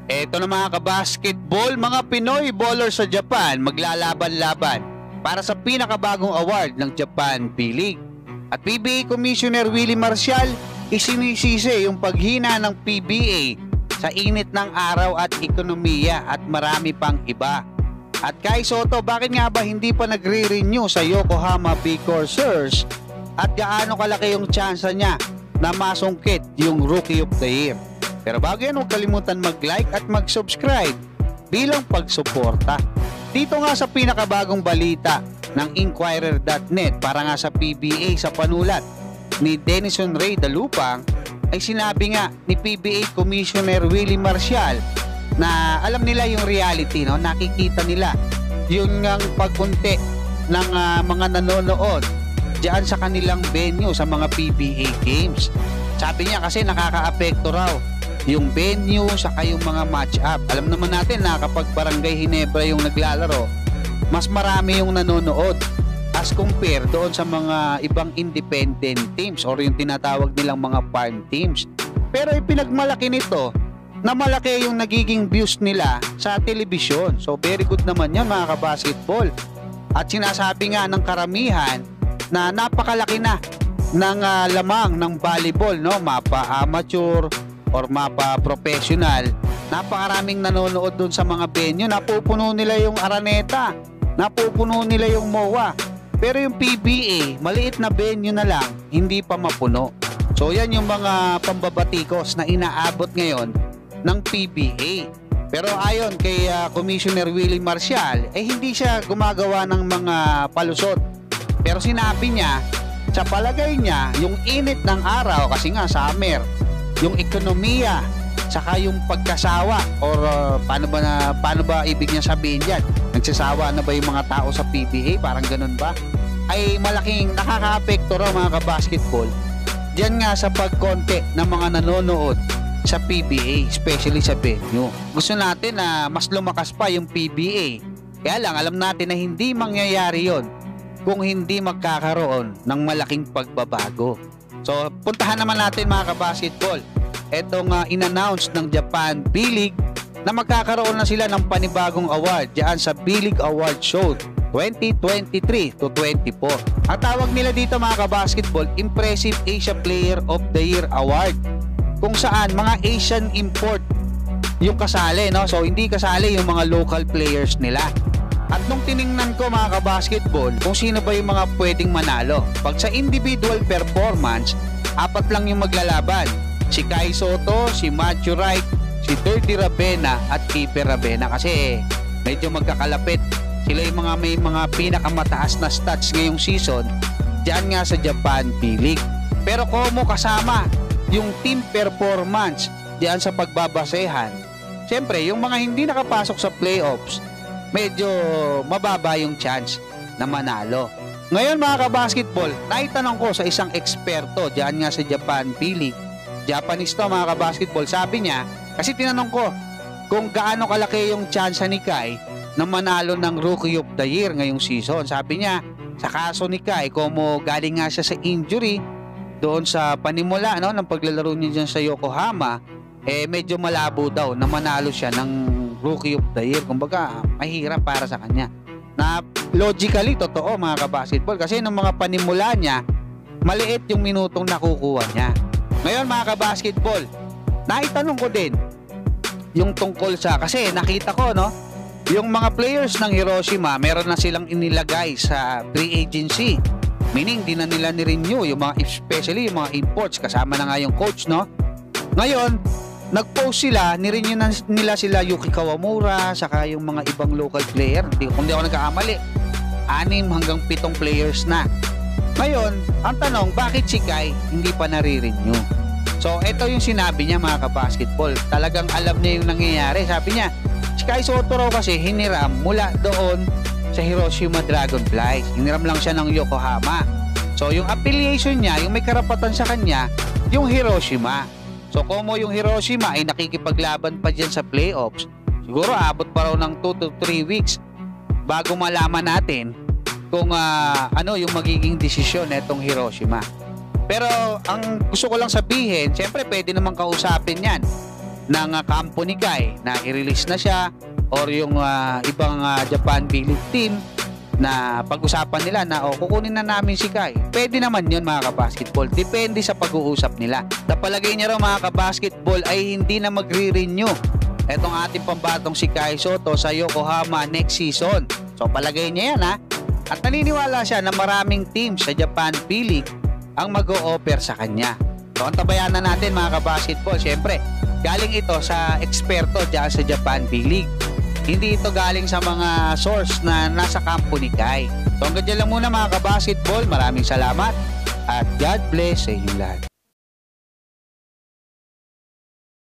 Eto na mga kabasketball, mga Pinoy bowler sa Japan maglalaban-laban para sa pinakabagong award ng Japan B-League. At PBA Commissioner Willie Marcial isinisisi yung paghina ng PBA sa init ng araw at ekonomiya at marami pang iba. At Kai Sotto, bakit nga ba hindi pa nagre-renew sa Yokohama B Corsairs at gaano kalaki yung tsansa niya na masungkit yung Rookie of the Year? Pero bago yan, huwag kalimutan mag-like at mag-subscribe bilang pagsuporta. Dito nga sa pinakabagong balita ng Inquirer.net para nga sa PBA sa panulat ni Denison Ray Dalupang ay sinabi nga ni PBA Commissioner Willie Marcial na alam nila yung reality, no? Nakikita nila yung pagkunti ng mga nanonood diyan sa kanilang venue sa mga PBA games. Sabi niya kasi nakaka-apekto raw yung venue saka yung mga match-up. Alam naman natin na kapag Barangay Ginebra yung naglalaro, mas marami yung nanonood as compare doon sa mga ibang independent teams or yung tinatawag nilang mga farm teams. Pero ipinagmalaki nito na malaki yung nagiging views nila sa telebisyon. So very good naman yan mga kabasketball. At sinasabi nga ng karamihan na napakalaki na ng lamang ng volleyball, no? Mapa amateur or mapa professional, napakaraming nanonood dun sa mga venue. Napupuno nila yung Araneta, napupuno nila yung MOA, pero yung PBA maliit na venue na lang, hindi pa mapuno. So yan yung mga pambabatikos na inaabot ngayon ng PBA. Pero ayon kay Commissioner Willie Marcial, hindi siya gumagawa ng mga palusot, pero sinabi niya sa palagay niya yung init ng araw kasi nga summer, yung ekonomiya, saka yung pagkasawa or paano ba ibig niya sabihin diyan? Nagsasawa na ba yung mga tao sa PBA? Parang ganun ba? Ay malaking nakakaapekto raw mga kabasketball diyan nga sa pagkonti ng mga nanonood sa PBA, especially sa venue. Gusto natin na mas lumakas pa yung PBA. Kaya lang alam natin na hindi mangyayari yon kung hindi magkakaroon ng malaking pagbabago. So, puntahan naman natin mga kabasketball etong in-announce ng Japan B-League na magkakaroon na sila ng panibagong award diyan sa B-League Award Show 2023 to 24. Ang tawag nila dito mga kabasketball, Impressive Asia Player of the Year Award, kung saan mga Asian import yung kasali, no? So, hindi kasali yung mga local players nila. At nung tiningnan ko mga kabasketball kung sino ba yung mga pwedeng manalo, pag sa individual performance, 4 lang yung maglalaban. Si Kai Sotto, si Matthew Wright, si Dirty Ravena at Keeper Ravena kasi medyo magkakalapit. Sila yung may mga pinakamataas na stats ngayong season diyan nga sa Japan B-League. Pero komo kasama yung team performance diyan sa pagbabasehan, siyempre yung mga hindi nakapasok sa playoffs, medyo mababa yung chance na manalo. Ngayon mga kabasketball, naitanong ko sa isang eksperto diyan nga sa Japan B-League, Japanese to mga kabasketball, sabi niya, kasi tinanong ko kung gaano kalaki yung chance ni Kai na manalo ng Rookie of the Year ngayong season. Sabi niya, sa kaso ni Kai, como galing nga siya sa injury doon sa panimula, no, ng paglalaro niya dyan sa Yokohama, medyo malabo daw na manalo siya ng Rookie of the Year. Kumbaga, mahirap para sa kanya. Na logically, totoo mga kabasketball, kasi ng mga panimula niya, maliit yung minutong nakukuha niya. Ngayon mga kabasketball, naitanong ko din yung tungkol sa, kasi nakita ko, no, yung mga players ng Hiroshima, meron na silang inilagay sa free agency. Meaning, di na nila ni-renew yung mga, especially yung mga imports, kasama na nga yung coach, no? Ngayon, nag-post sila, ni-renew na nila sila Yuki Kawamura, saka yung mga ibang local player. Kung di ako nagkakamali, 6 hanggang 7 players na. Ngayon, ang tanong, bakit si Kai hindi pa nare-renew? So, ito yung sinabi niya mga kabasketball. Talagang alam niya yung nangyayari. Sabi niya, si Kai Sotto raw kasi hiniram mula doon sa Hiroshima Dragonflies. Hiniram lang siya ng Yokohama. So, yung affiliation niya, yung may karapatan sa kanya, yung Hiroshima. So, como yung Hiroshima ay nakikipaglaban pa dyan sa playoffs, siguro abot pa raw ng 2 to 3 weeks bago malaman natin kung ano yung magiging desisyon netong Hiroshima. Pero ang gusto ko lang sabihin, siyempre pwede naman kausapin yan kampo ni Kai na i-release na siya, or yung ibang Japan B-League team na pag-usapan nila na kukunin na namin si Kai. Pwede naman yun mga kabasketball. Depende sa pag-uusap nila. Sa palagay niya raw mga kabasketball ay hindi na magre-renew etong ating pambatong si Kai Sotto sa Yokohama next season. So palagay niya yan At naniniwala siya na maraming teams sa Japan B-League ang mag-o-offer sa kanya. So antabayan na natin mga kabasketball. Siyempre, galing ito sa eksperto dyan sa Japan B-League. Hindi ito galing sa mga source na nasa kampo ni Kai. So hanggang dyan lang muna mga kabasketball. Maraming salamat at God bless sa inyong lahat.